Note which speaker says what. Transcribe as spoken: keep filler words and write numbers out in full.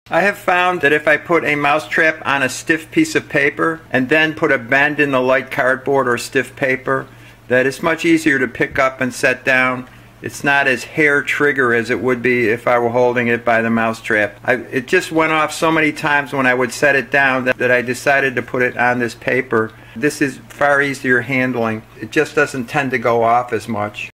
Speaker 1: I have found that if I put a mousetrap on a stiff piece of paper and then put a bend in the light cardboard or stiff paper, that it's much easier to pick up and set down. It's not as hair trigger as it would be if I were holding it by the mousetrap. I, it just went off so many times when I would set it down that, that I decided to put it on this paper. This is far easier handling. It just doesn't tend to go off as much.